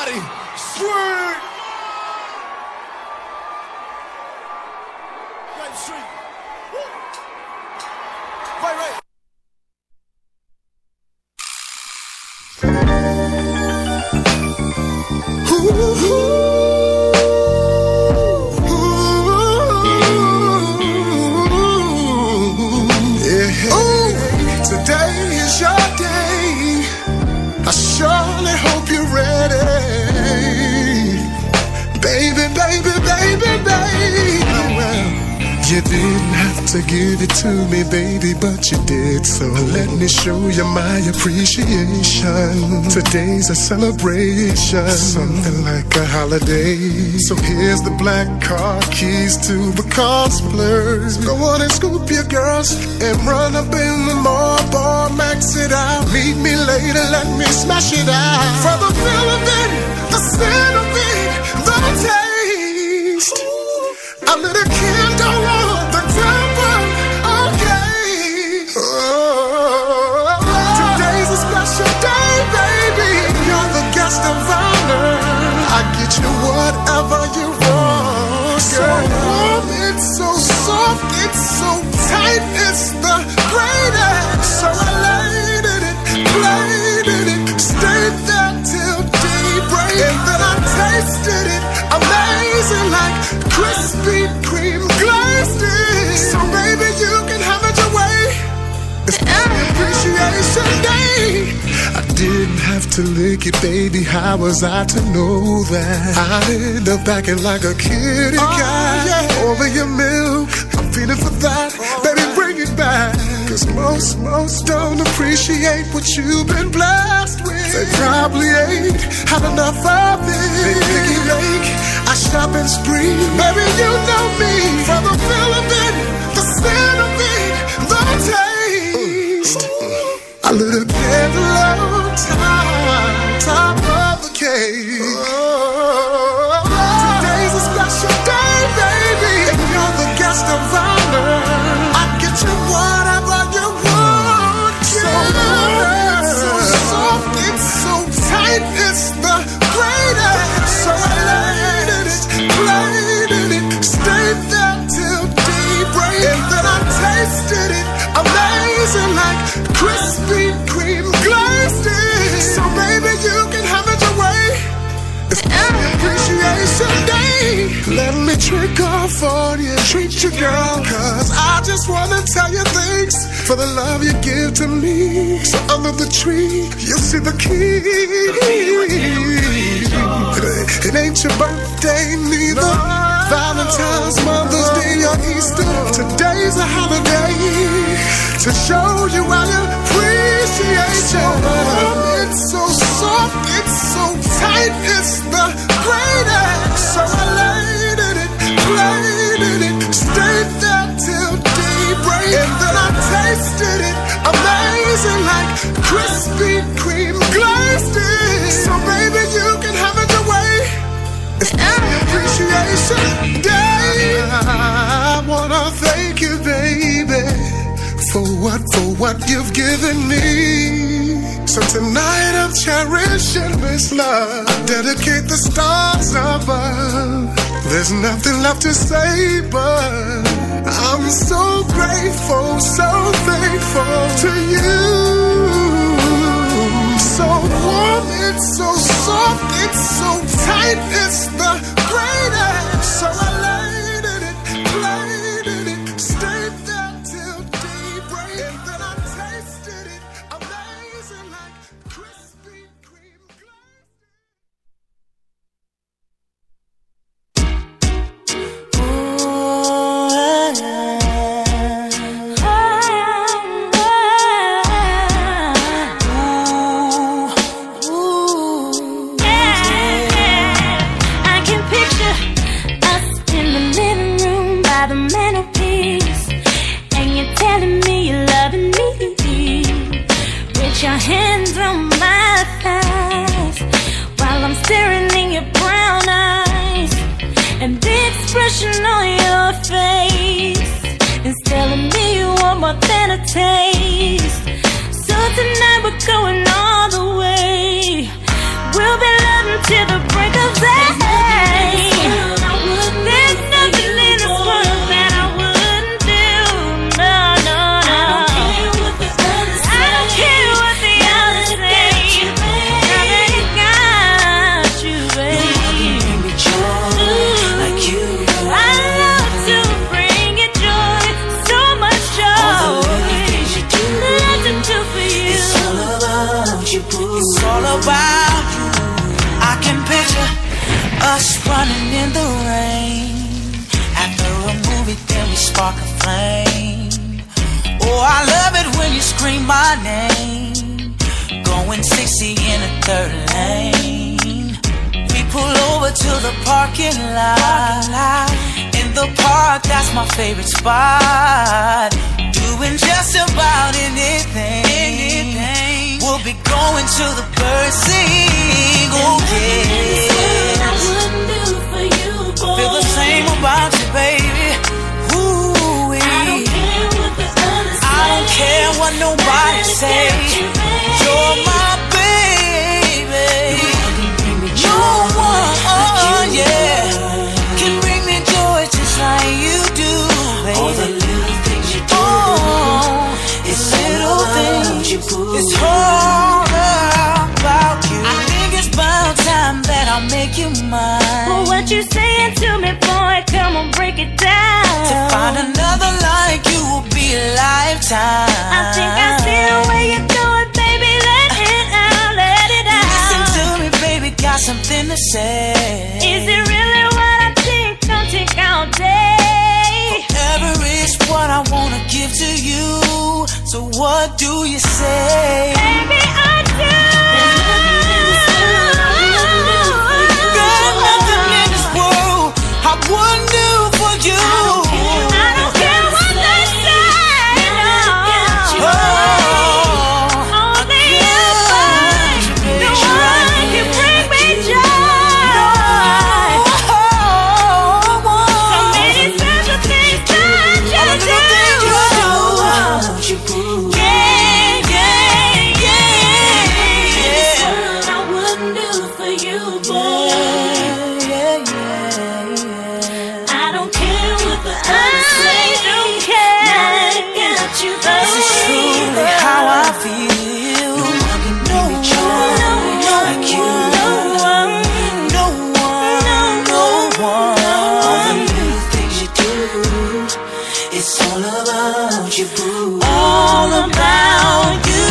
Everybody, sweet. Right street. Right. Today is your day. I surely hope you're ready. Baby, baby, baby, baby. Well, you didn't have to give it to me, baby, but you did. So let me show you my appreciation. Today's a celebration, something like a holiday. So here's the black car keys to the car splurge. Go on and scoop your girls and run up in the mall bar, max it out. Meet me later, let me smash it out. For the feel of it, the scent of it, the taste. A little candle on the table, okay. Oh, today's a special day, baby. You're the guest of honor. I get you whatever you want. So warm, it's so soft, it's so tight, it's the greatest. So I laid it, played it, stayed there till daybreak, and then I tasted it, amazing like Krispy Kreme glazed it. So baby, you can have it your way. It's Appreciation Day. I didn't have to lick it, baby. How was I to know that? I end up acting like a kitty cat over your milk. I'm feeling for that, baby, bring it back. Cause most don't appreciate what you've been blessed with. They probably ain't had enough of it. They picky make a shopping spree. Baby, you know me. For the feel of it, the scent of it, the taste. A little candle on top of the cake. Today's a special day, baby, and you're the guest of honor. I get you whatever you want. So it's so soft, it's so tight, it's the greatest. So I laid it, played it, stayed there till daybreak, and then I tasted it, amazing like Krispy Kreme glazed it. So baby, you can have it your way. It's Appreciation Day. Let me trick off on you, treat you, girl. Cause I just wanna tell you thanks for the love you give to me. So under the tree, you'll see the key. It ain't your birthday neither, Valentine's, Mother's Day, or Easter. Today's a holiday to show you I appreciate you. It's so soft, it's so tight, it's the greatest. So I laid it, played it, stayed there till daybreak, and then I tasted it, amazing like Krispy Kreme glazed it. So baby, you can have it your way. It's Appreciation Day. I wanna thank you, baby, for what you've given me. So tonight I'm cherishing this love. I dedicate the stars above. There's nothing left to say, but I'm so grateful, so thankful to you. So warm, it's so soft, it's so tight, it's the greatest. So I laid it, played it, stayed there till daybreak, and then I tasted it, amazing like Krispy Kreme glazed. I can till the break of day. There's nothing in this world that I wouldn't do. No, no, no. I don't care what the others say. Now that it got you, baby. Like you. I love to bring you joy, so much joy. Love to do for you. It's all about you, boo. It's all about you. I can picture us running in the rain. After a movie, then we spark a flame. Oh, I love it when you scream my name. Going 60 in a third lane. We pull over to the parking lot. In the park, that's my favorite spot. Doing just about anything. We'll be going to the bird sing. Oh yeah. I wouldn't do for you, boy. Feel the same about you, baby. Ooh, I don't care what the others say. I don't care what nobody say. You're my baby. No one, yeah, can bring me joy just like you do, baby. All the little things you do. Oh, it's little things. It's all about you. I think it's about time that I'll make you mine. Well, what you saying to me, boy? Come on, break it down. To find another like you will be a lifetime. I think I see the way you do it, baby. Let it out, let it out. Listen to me, baby, got something to say. Is it really what I think? Don't take all day. Forever is what I wanna give to you. So what do you say? Baby, I do. There's nothing in this world I wouldn't do for you. I don't care what they say. No. Only you, the one can bring me joy. So many special things that you do. Yeah, yeah, yeah. I wouldn't do for you, boy. I don't care what the others say. Don't care. Now I got you, This is truly how I feel. No one like you. No one. All the little things you do. It's all about you, boo. All about you.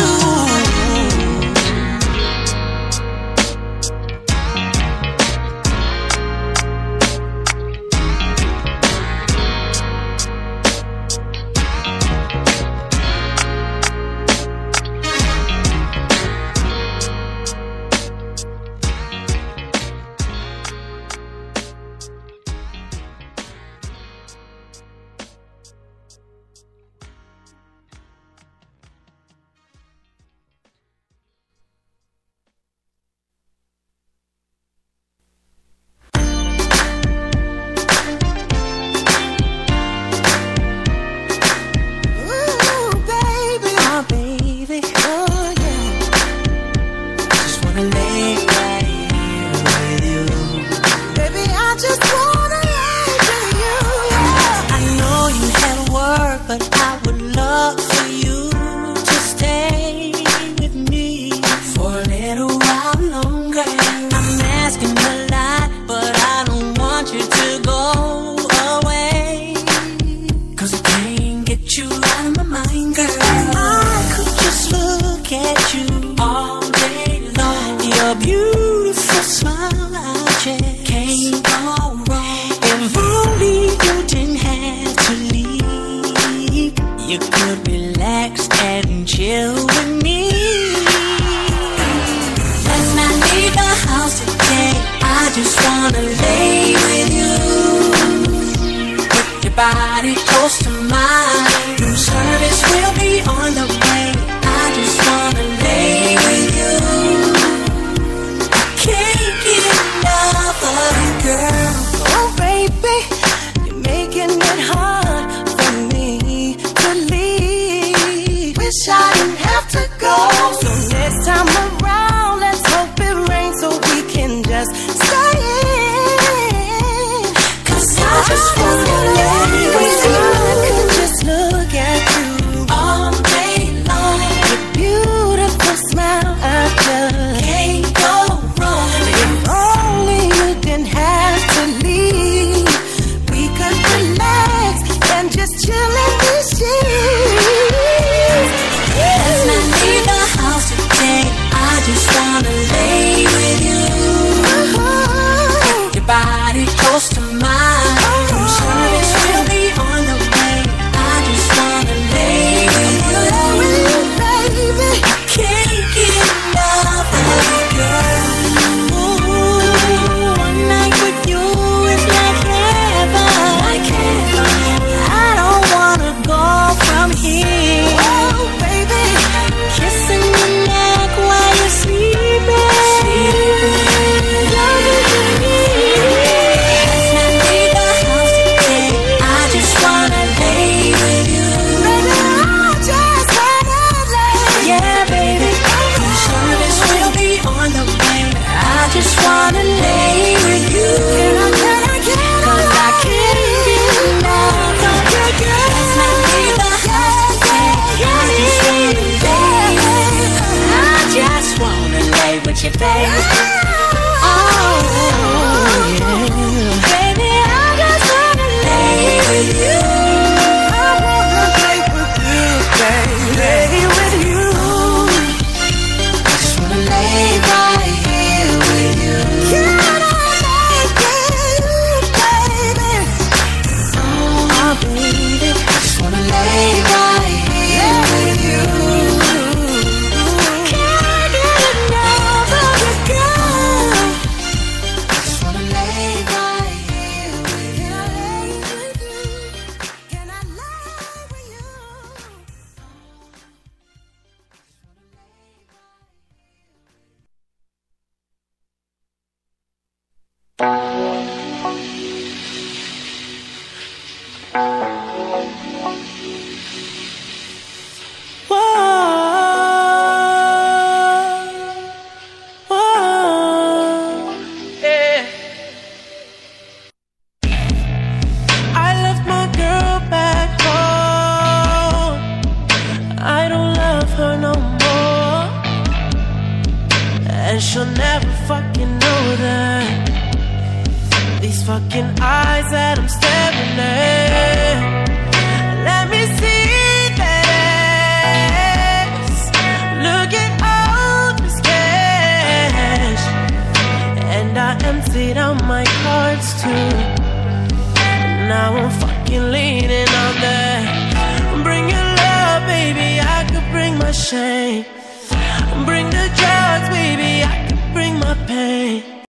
Body close to mine. Room service will be on the way. I just wanna lay with you. I can't get enough of you, girl. Oh baby, you're making it hard for me to leave. Wish I didn't have to go. So next time around, let's hope it rains so we can just just saying, 'cause I just wanna lay with you. I could just look at you all day long. Your beautiful smile, I just can't go wrong. If only you didn't have to leave, we could relax and just chill in the sheets. Let's not leave the house today. I just wanna lay with you. Your body close to mine. Service will be on the way. I just wanna lay with you, baby. I can't get enough of you, girl. Ooh, one night with you is like heaven. Like heaven. I don't wanna go from here. Oh, baby, kissing your neck while you're sleeping. Just wanna lay with you. Cause I can't get enough of your girl. Let's not leave the house today. I just wanna lay with you. I just wanna lay with you, baby. Oh, yeah. Baby, I just wanna lay with you. I wanna lay with you, baby. Lay with you. I just wanna lay right here with you. Can I lay with you, baby? Oh, baby, I just wanna lay right here with you. Can I get enough of you, girl? I just wanna lay right here with you. Can I lay with you? Can I lay with you? I left my girl back home. I don't love her no more, and she'll never fucking know that. These fucking eyes that I'm staring at, let me see that ass. Look at all this cash, and I emptied out my cards too. Now I'm fucking leaning on that. Bring your love, baby, I could bring my shame. Bring the drugs, baby, I could bring my pain.